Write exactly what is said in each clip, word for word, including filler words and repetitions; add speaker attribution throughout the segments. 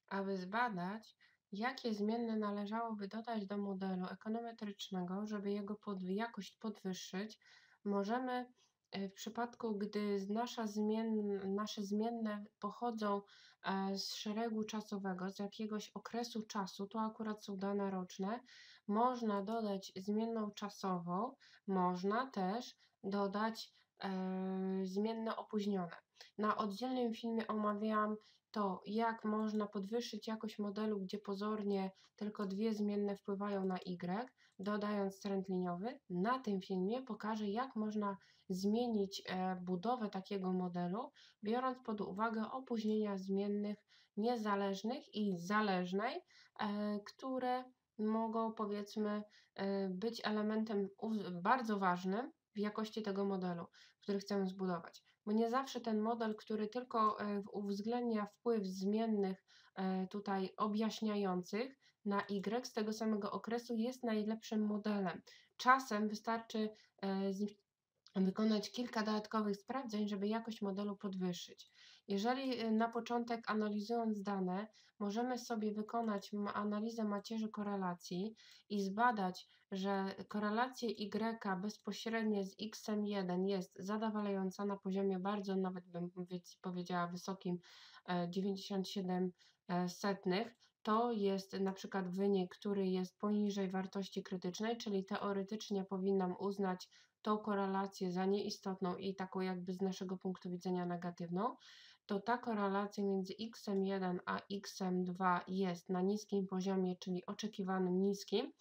Speaker 1: aby zbadać, jakie zmienne należałoby dodać do modelu ekonometrycznego, żeby jego pod, jakość podwyższyć, możemy e, w przypadku, gdy z nasza zmien, nasze zmienne pochodzą e, z szeregu czasowego, z jakiegoś okresu czasu, to akurat są dane roczne, można dodać zmienną czasową, można też dodać e, zmienne opóźnione. Na oddzielnym filmie omawiałam to, jak można podwyższyć jakość modelu, gdzie pozornie tylko dwie zmienne wpływają na Y, dodając trend liniowy. Na tym filmie pokażę, jak można zmienić e, budowę takiego modelu, biorąc pod uwagę opóźnienia zmiennych niezależnych i zależnej, e, które mogą, powiedzmy, e, być elementem bardzo ważnym w jakości tego modelu, który chcemy zbudować. Bo nie zawsze ten model, który tylko e, uwzględnia wpływ zmiennych e, tutaj objaśniających na Y z tego samego okresu, jest najlepszym modelem. Czasem wystarczy e, wykonać kilka dodatkowych sprawdzeń, żeby jakość modelu podwyższyć. Jeżeli y, na początek, analizując dane, możemy sobie wykonać analizę macierzy korelacji i zbadać, że korelacja Y bezpośrednie z X jeden jest zadowalająca na poziomie bardzo, nawet bym powiedziała wysokim, dziewięćdziesiąt siedem setnych, to jest na przykład wynik, który jest poniżej wartości krytycznej, czyli teoretycznie powinnam uznać tą korelację za nieistotną i taką jakby z naszego punktu widzenia negatywną, to ta korelacja między X jeden a X dwa jest na niskim poziomie, czyli oczekiwanym niskim.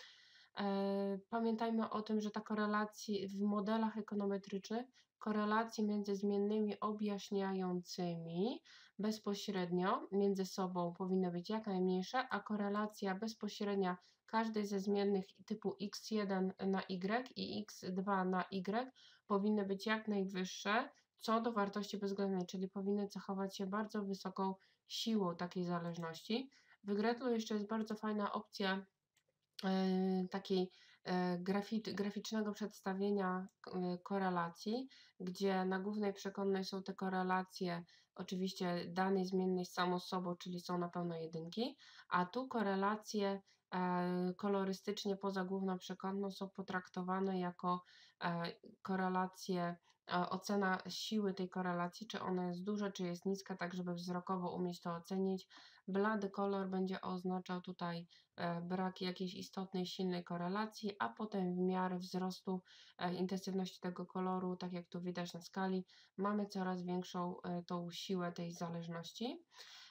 Speaker 1: Pamiętajmy o tym, że ta korelacja w modelach ekonometrycznych, korelacje między zmiennymi objaśniającymi bezpośrednio między sobą powinny być jak najmniejsze, a korelacja bezpośrednia każdej ze zmiennych typu X jeden na Y i X dwa na Y powinny być jak najwyższe co do wartości bezwzględnej, czyli powinny cechować się bardzo wysoką siłą takiej zależności. W Gretlu jeszcze jest bardzo fajna opcja takiej grafi- graficznego przedstawienia korelacji, gdzie na głównej przekonnej są te korelacje oczywiście danej zmiennej samo sobą, czyli są na pełno jedynki, a tu korelacje kolorystycznie poza główną przekątną są potraktowane jako korelacje, ocena siły tej korelacji, czy ona jest duża, czy jest niska, tak żeby wzrokowo umieć to ocenić. Blady kolor będzie oznaczał tutaj brak jakiejś istotnej, silnej korelacji, a potem w miarę wzrostu intensywności tego koloru, tak jak tu widać na skali, mamy coraz większą tą siłę tej zależności.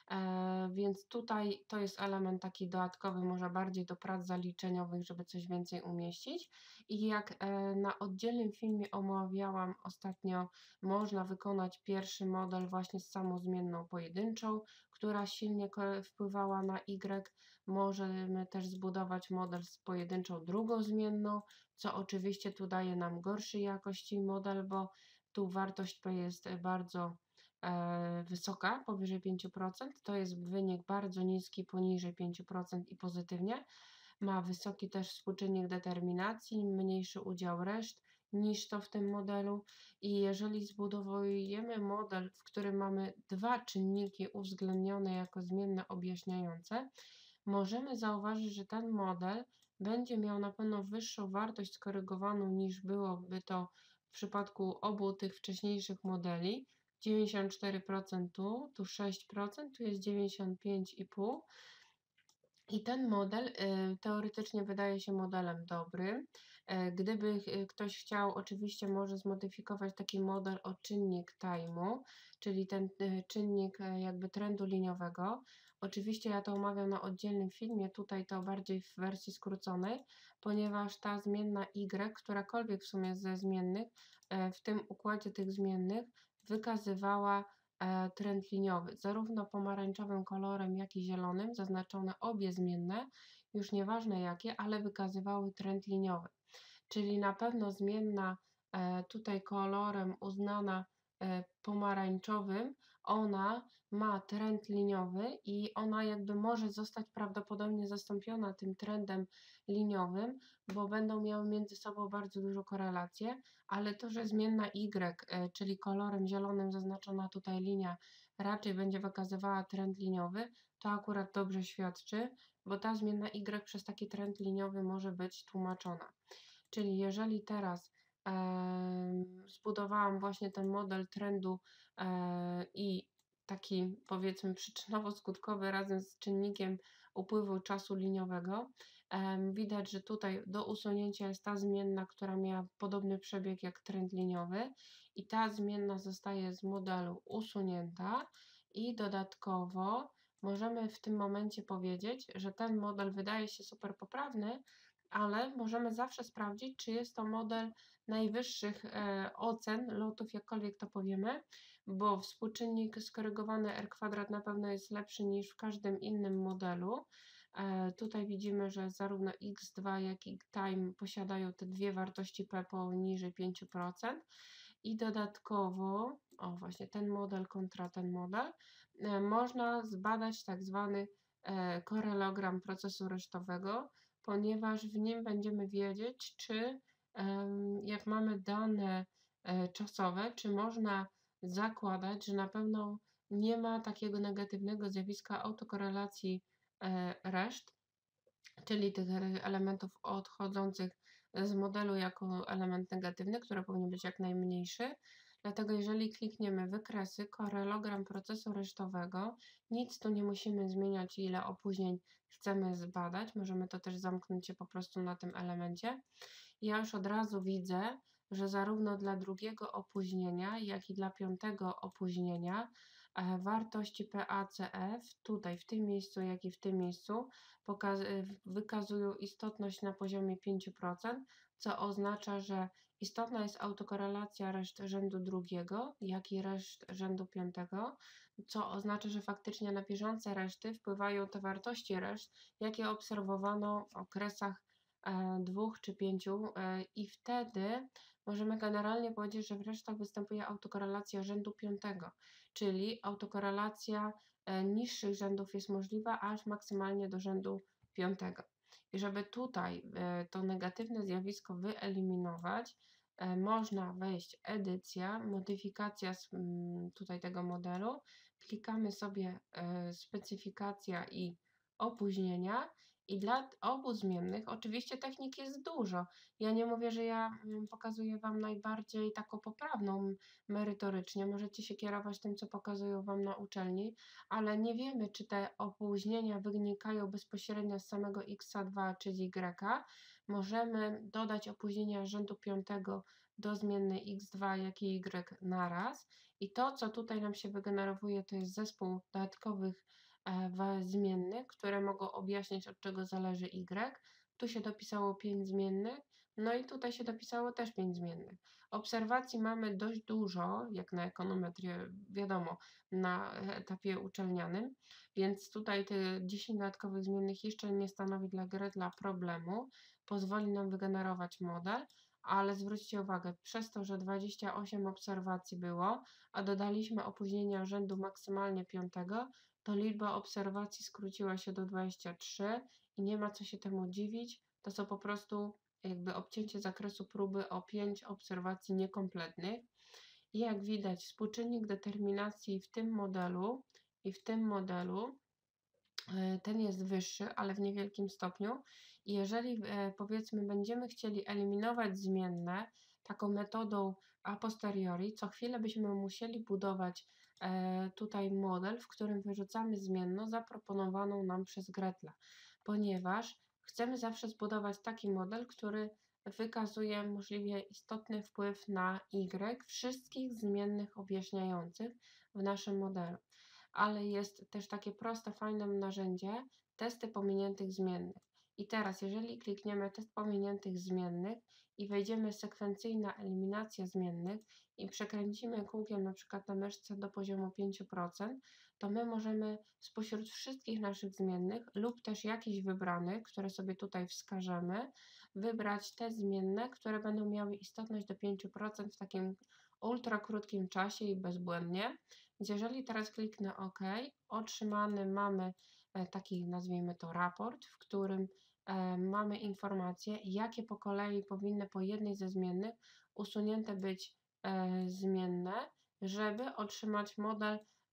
Speaker 1: Więc tutaj to jest element taki dodatkowy, może bardziej do prac zaliczeniowych, żeby coś więcej umieścić. I jak na oddzielnym filmie omawiałam ostatnio, można wykonać pierwszy model właśnie z samozmienną pojedynczą, która silnie wpływała na Y. Możemy też zbudować model z pojedynczą drugą zmienną, co oczywiście tu daje nam gorszej jakości model, bo tu wartość P jest bardzo e, wysoka, powyżej pięć procent. To jest wynik bardzo niski, poniżej pięć procent i pozytywnie. Ma wysoki też współczynnik determinacji, mniejszy udział reszt niż to w tym modelu. I jeżeli zbudowujemy model, w którym mamy dwa czynniki uwzględnione jako zmienne objaśniające, możemy zauważyć, że ten model będzie miał na pewno wyższą wartość skorygowaną niż byłoby to w przypadku obu tych wcześniejszych modeli. dziewięćdziesiąt cztery procent tu, tu sześć procent, tu jest dziewięćdziesiąt pięć i pół procent. I ten model y, teoretycznie wydaje się modelem dobrym. Y, Gdyby y, ktoś chciał, oczywiście może zmodyfikować taki model o czynnik time'u, czyli ten y, czynnik y, jakby trendu liniowego. Oczywiście ja to omawiam na oddzielnym filmie, tutaj to bardziej w wersji skróconej, ponieważ ta zmienna Y, którakolwiek w sumie ze zmiennych, y, w tym układzie tych zmiennych wykazywała e, trend liniowy, zarówno pomarańczowym kolorem, jak i zielonym, zaznaczone obie zmienne, już nieważne jakie, ale wykazywały trend liniowy. Czyli na pewno zmienna e, tutaj kolorem uznana e, pomarańczowym, ona ma trend liniowy i ona jakby może zostać prawdopodobnie zastąpiona tym trendem liniowym, bo będą miały między sobą bardzo dużą korelację, ale to, że zmienna Y, e, czyli kolorem zielonym zaznaczona tutaj linia, raczej będzie wykazywała trend liniowy, to akurat dobrze świadczy, bo ta zmienna y przez taki trend liniowy może być tłumaczona. Czyli jeżeli teraz em, zbudowałam właśnie ten model trendu e, i taki powiedzmy przyczynowo-skutkowy razem z czynnikiem upływu czasu liniowego, em, widać, że tutaj do usunięcia jest ta zmienna, która miała podobny przebieg jak trend liniowy i ta zmienna zostaje z modelu usunięta i dodatkowo możemy w tym momencie powiedzieć, że ten model wydaje się super poprawny, ale możemy zawsze sprawdzić, czy jest to model najwyższych e, ocen lotów, jakkolwiek to powiemy, bo współczynnik skorygowany R kwadrat na pewno jest lepszy niż w każdym innym modelu. E, tutaj widzimy, że zarówno X dwa, jak i Time posiadają te dwie wartości P poniżej pięć procent i dodatkowo, o właśnie ten model kontra ten model, e, można zbadać tak zwany e, korelogram procesu resztowego, ponieważ w nim będziemy wiedzieć, czy em, jak mamy dane e, czasowe, czy można zakładać, że na pewno nie ma takiego negatywnego zjawiska autokorelacji e, reszt, czyli tych e- elementów odchodzących z modelu jako element negatywny, który powinien być jak najmniejszy. Dlatego jeżeli klikniemy wykresy, korelogram procesu resztowego, nic tu nie musimy zmieniać, ile opóźnień chcemy zbadać. Możemy to też zamknąć się po prostu na tym elemencie. Ja już od razu widzę, że zarówno dla drugiego opóźnienia, jak i dla piątego opóźnienia e, wartości P A C F tutaj w tym miejscu, jak i w tym miejscu wykazują istotność na poziomie pięć procent, co oznacza, że istotna jest autokorelacja reszt rzędu drugiego, jak i reszt rzędu piątego, co oznacza, że faktycznie na bieżące reszty wpływają te wartości reszt, jakie obserwowano w okresach e, dwóch czy pięciu e, i wtedy możemy generalnie powiedzieć, że w resztach występuje autokorelacja rzędu piątego, czyli autokorelacja e, niższych rzędów jest możliwa, aż maksymalnie do rzędu piątego. I żeby tutaj e, to negatywne zjawisko wyeliminować, e, można wejść edycja, modyfikacja z, mm, tutaj tego modelu, klikamy sobie e, specyfikacja i opóźnienia i dla obu zmiennych oczywiście technik jest dużo. Ja nie mówię, że ja mm, pokazuję Wam najbardziej taką poprawną merytorycznie, możecie się kierować tym, co pokazują Wam na uczelni, ale nie wiemy, czy te opóźnienia wynikają bezpośrednio z samego X dwa czy z Y. Możemy dodać opóźnienia rzędu piątego do zmiennej X dwa, jak i Y naraz. I to, co tutaj nam się wygenerowuje, to jest zespół dodatkowych e, zmiennych, które mogą objaśniać, od czego zależy Y. Tu się dopisało pięć zmiennych, no i tutaj się dopisało też pięć zmiennych. Obserwacji mamy dość dużo, jak na ekonometrię, wiadomo, na etapie uczelnianym, więc tutaj te dziesięć dodatkowych zmiennych jeszcze nie stanowi dla Gretla problemu, pozwoli nam wygenerować model, ale zwróćcie uwagę, przez to, że dwadzieścia osiem obserwacji było, a dodaliśmy opóźnienia rzędu maksymalnie piątego, to liczba obserwacji skróciła się do dwudziestu trzech i nie ma co się temu dziwić, to są po prostu jakby obcięcie zakresu próby o pięć obserwacji niekompletnych. I jak widać, współczynnik determinacji w tym modelu i w tym modelu e, ten jest wyższy, ale w niewielkim stopniu. I jeżeli e, powiedzmy będziemy chcieli eliminować zmienne taką metodą a posteriori, co chwilę byśmy musieli budować e, tutaj model, w którym wyrzucamy zmienną zaproponowaną nam przez Gretla, ponieważ chcemy zawsze zbudować taki model, który wykazuje możliwie istotny wpływ na Y wszystkich zmiennych objaśniających w naszym modelu. Ale jest też takie proste, fajne narzędzie, testy pominiętych zmiennych. I teraz, jeżeli klikniemy test pominiętych zmiennych i wejdziemy sekwencyjna eliminacja zmiennych i przekręcimy kółkiem na przykład na myszce do poziomu pięć procent, to my możemy spośród wszystkich naszych zmiennych lub też jakichś wybranych, które sobie tutaj wskażemy, wybrać te zmienne, które będą miały istotność do pięć procent w takim ultra krótkim czasie i bezbłędnie. Więc jeżeli teraz kliknę OK, otrzymany mamy e, taki, nazwijmy to, raport, w którym e, mamy informację, jakie po kolei powinny po jednej ze zmiennych usunięte być e, zmienne, żeby otrzymać model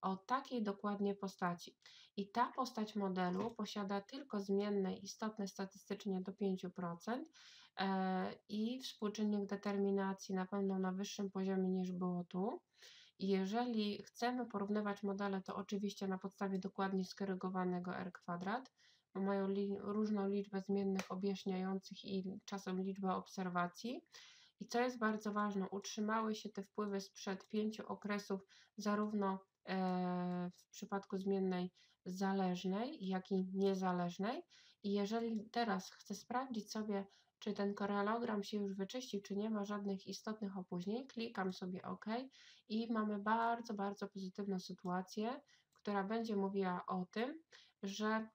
Speaker 1: o takiej dokładnie postaci. I ta postać modelu posiada tylko zmienne istotne statystycznie do pięć procent e, i współczynnik determinacji na pewno na wyższym poziomie niż było tu. I jeżeli chcemy porównywać modele, to oczywiście na podstawie dokładnie skorygowanego R kwadrat, bo mają li różną liczbę zmiennych objaśniających i czasem liczbę obserwacji. I co jest bardzo ważne, utrzymały się te wpływy sprzed pięciu okresów, zarówno e, w przypadku zmiennej zależnej, jak i niezależnej. I jeżeli teraz chcę sprawdzić sobie, czy ten korelogram się już wyczyścił, czy nie ma żadnych istotnych opóźnień, klikam sobie OK i mamy bardzo, bardzo pozytywną sytuację, która będzie mówiła o tym, że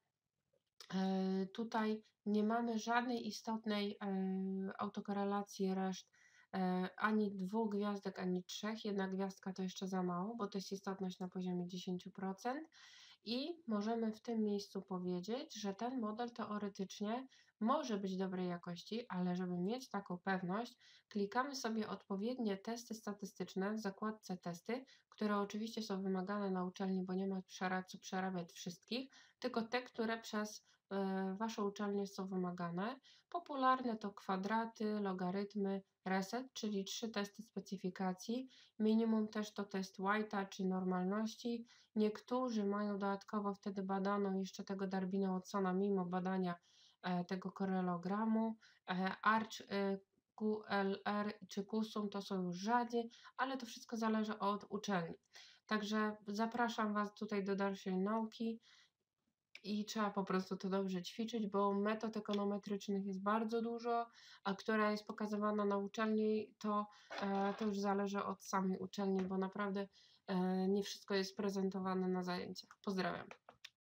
Speaker 1: e, tutaj nie mamy żadnej istotnej e, autokorelacji reszt, e, ani dwóch gwiazdek, ani trzech. Jedna gwiazdka to jeszcze za mało, bo to jest istotność na poziomie dziesięć procent. I możemy w tym miejscu powiedzieć, że ten model teoretycznie może być dobrej jakości, ale żeby mieć taką pewność, klikamy sobie odpowiednie testy statystyczne w zakładce testy, które oczywiście są wymagane na uczelni, bo nie ma przera- co przerabiać wszystkich, tylko te, które przez e, Waszą uczelnię są wymagane. Popularne to kwadraty, logarytmy, reset, czyli trzy testy specyfikacji. Minimum też to test White'a czy normalności. Niektórzy mają dodatkowo wtedy badaną jeszcze tego Darwina-Watsona mimo badania e, tego korelogramu. E, Arch, e, Q L R czy Kusum to są już rzadziej, ale to wszystko zależy od uczelni. Także zapraszam Was tutaj do dalszej nauki i trzeba po prostu to dobrze ćwiczyć, bo metod ekonometrycznych jest bardzo dużo, a która jest pokazywana na uczelni, to, e, to już zależy od samej uczelni, bo naprawdę e, nie wszystko jest prezentowane na zajęciach. Pozdrawiam.